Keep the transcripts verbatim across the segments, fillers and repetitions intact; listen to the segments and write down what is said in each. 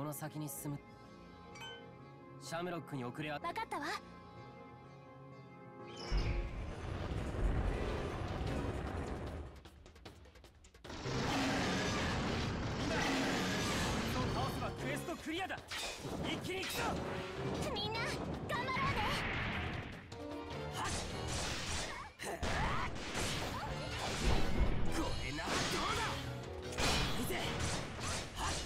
の先に進む。シャムロックに遅れは。 分かったわ。 倒せばクエストクリアだ。一気に行くぞ。 みんな頑張ろうね。 はっこれならどうだ。いいぜ。はっ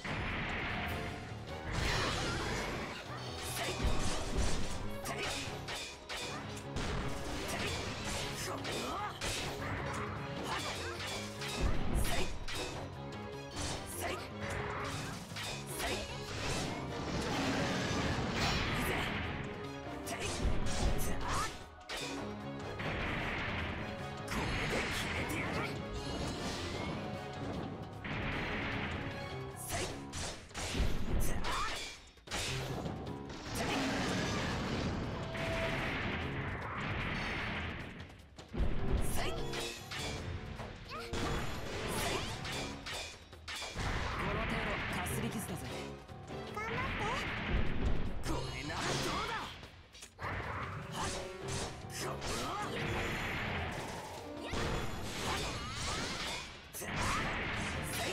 せいせいせいそこはっせいせいせいいいぜ。せいさあこれで決めてやる。せいさあせいせいこの程度かすり傷だぜ。 頑張って。 これならどうだ。はっこうざあせい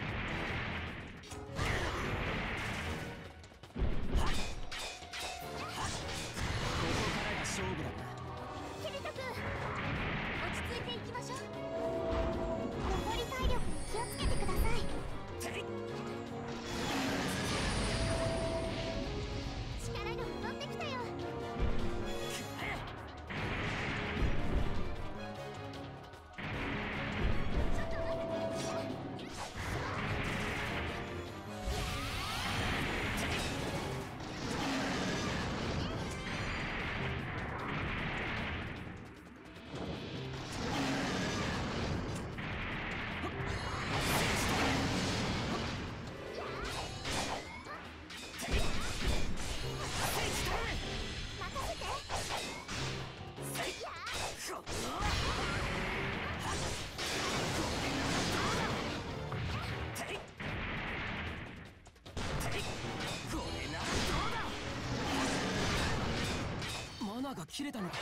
はっはっここからが勝負だな。 ケルト君、落ち着いていきましょう。残り体力に気をつけてください。 せい力が戻ってきたよ。ちょっと待って。 マナーが切れたのか。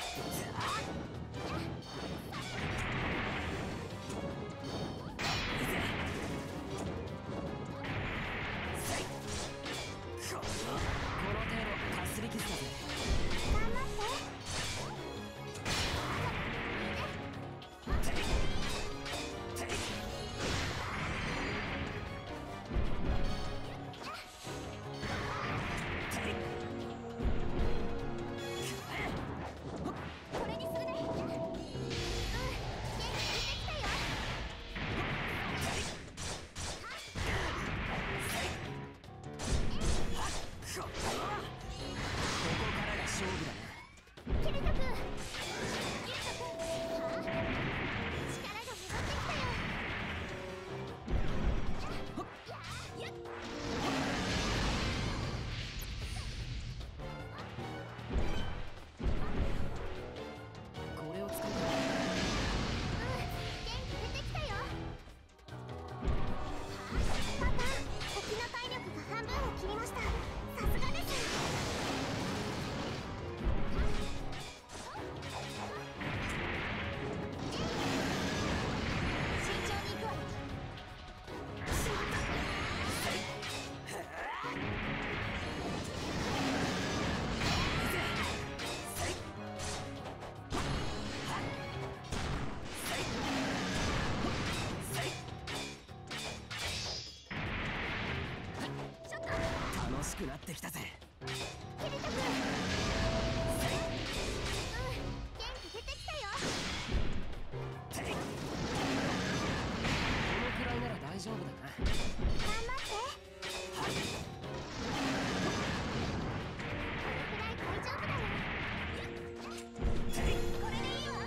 この程度かすり傷だぜ。 頑張って。これにするね。うん、元気出てきたよ。 ここからが勝負だな。 ケルト君、ケルト君、はあ、力が戻ってきたよ。やっこれを使う。 うん、元気出てきたよ。パパ、沖の体力が半分を切りました。さすがです。慎重に行くわよ。しまった。ちょっと楽しくなってきたぜ。 ケルト君、うん、元気出てきたよ。 このくらいなら大丈夫だな。 頑張って。これくらい大丈夫だよ。これでいいわ。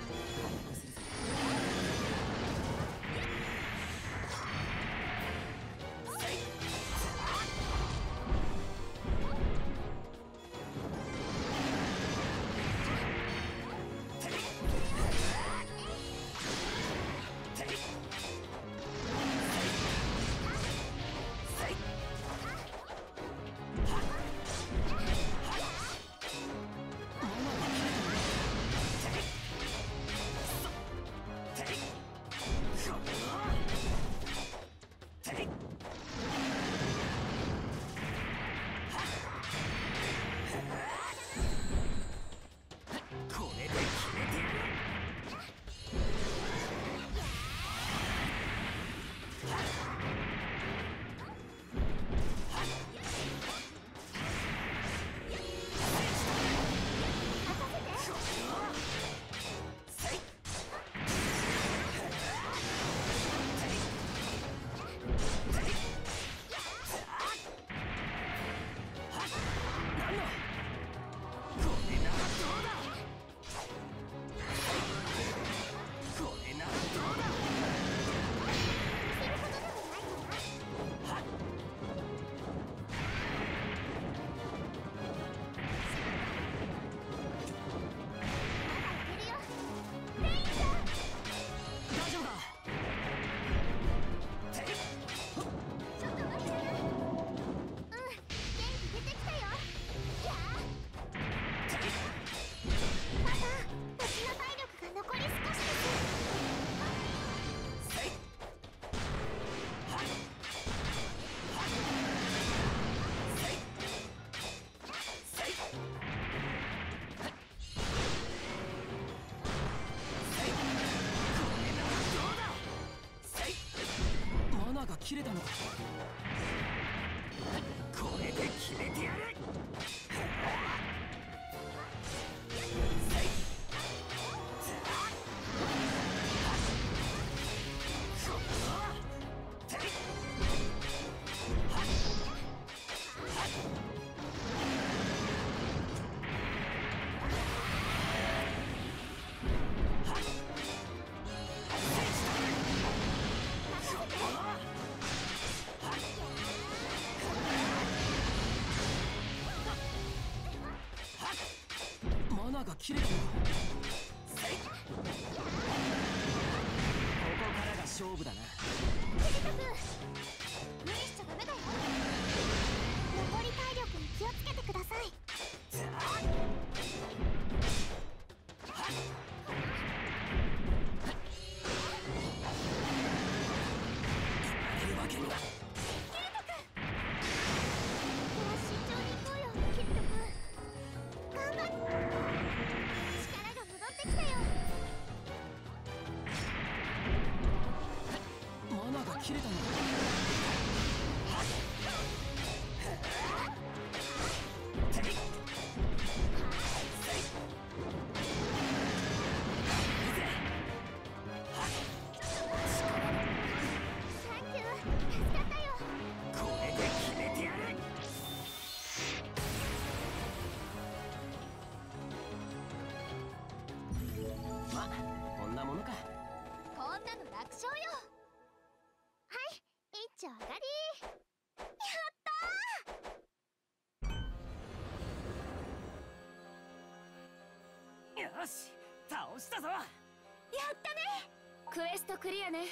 ナが切れたのか。これで決めてやる。マナが切れたのか。ここからが勝負だな。 藤田君、無理しちゃダメだよ。残り体力に気をつけてください。 やれるわけには。 慎重に行こうよ、キリト君。頑張っ力が戻ってきたよ。 マナが切れたのか。 サンキュー、助かったよ。 これで決めてやる。まあこんなものか。 こんなの楽勝よ。はい、一丁上がり。やったよし倒したぞ。 ー、やったね。クエストクリアね。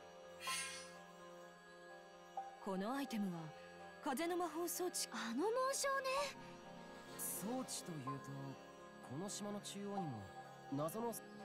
このアイテムは風の魔法装置。 あの紋章ね。 装置というとこの島の中央にも謎の